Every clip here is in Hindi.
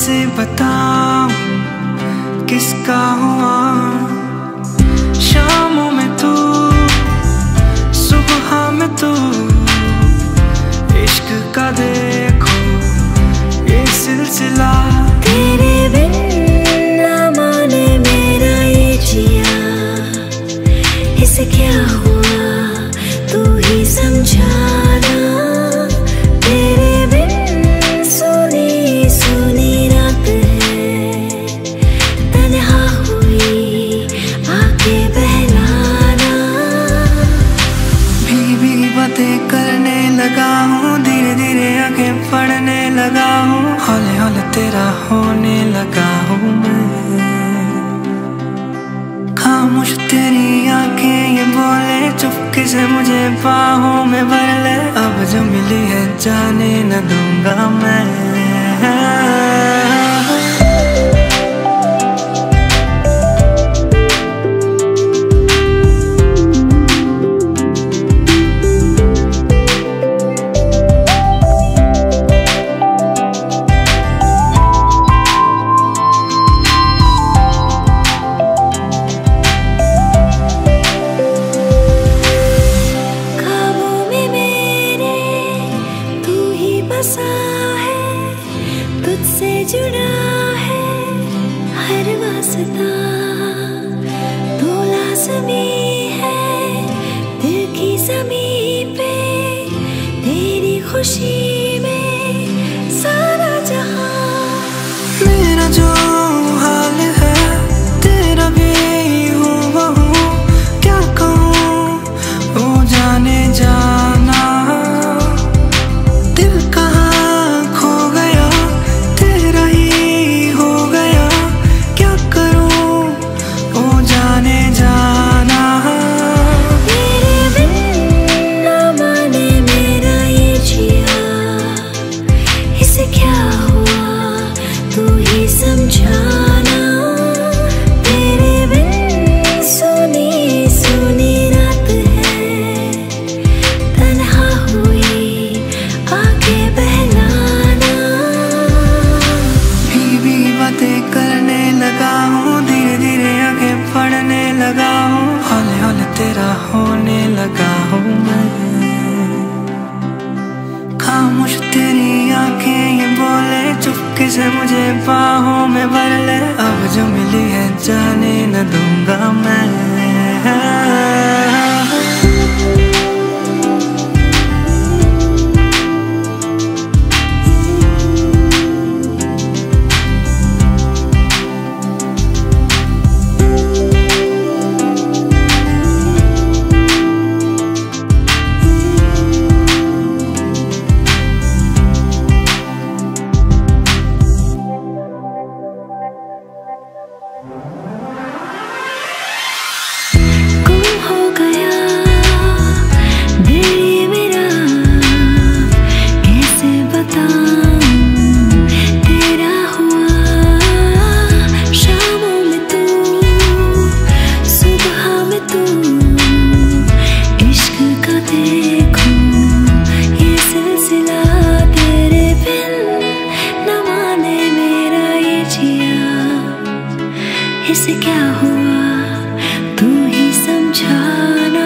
कैसे बताऊं किसका हुआ। शामों में तू, सुबह में तू, इश्क का देखो ये सिलसिला। तेरे बिन ना माने मेरा ये जिया, इसे क्या हुआ तू ही समझाना। तेरे बिन सुनी सुनी रात है, तन्हा हुई आके बहलाना। भीगी भीगी बातें करने लगा हूँ, धीरे धीरे आगे पढ़ने लगा हूँ, हौले हौले तेरा होने लगा हूँ मैं। खामोश तेरी आंखें ये बोले, चुपके से मुझे बाहों में भर ले। अब जो मिली है जाने न दूंगा मैं। तुझसे जुड़ा है हर वास्ता, तू लाज़मी है दिल की ज़मीं पे। तेरी खुशी में सारा जहां। मेरा जो हाल है तेरा भी हूबहू, क्या कहूँ वो जाने जाना। तेरा होने लगा हूँ मैं। खामोश तेरी आंखें ये बोले, चुपके से मुझे बाहों में भर ले। अब जो मिली है जाने न दूंगा मैं। इसे क्या हुआ तू ही समझाना।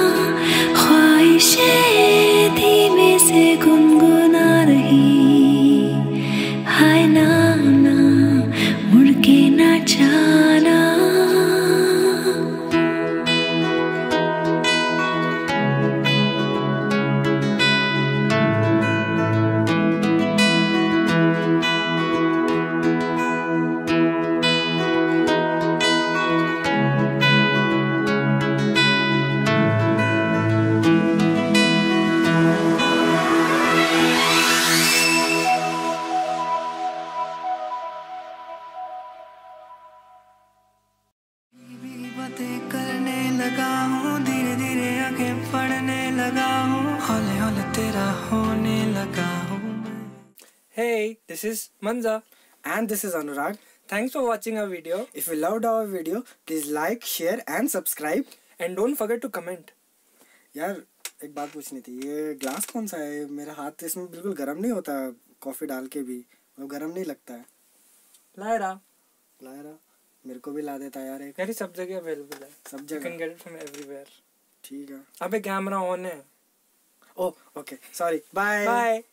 ख्वाहिशें धीमे से गुनगुना रही, हाय नाना मुड़ के ना जाना। करने लगा हूँ, धीरे धीरे आगे पढ़ने लगा हूँ, हौले हौले तेरा होने लगा हूँ मैं। Hey, this is Manza and this is Anurag. Thanks for watching our video. If you loved our video, please like, share and subscribe. And don't forget to comment. यार एक बात पूछनी थी, ये ग्लास कौन सा है? मेरा हाथ इसमें बिल्कुल गर्म नहीं होता, कॉफ़ी डाल के भी गर्म नहीं लगता है। लायरा। लायरा मेरे को भी ला देता यार एक। यार ये सब जगह अवेलेबल है, सब यू जगह can get it from everywhere. ठीक है। अबे कैमरा ऑन है। Oh okay sorry bye. Bye.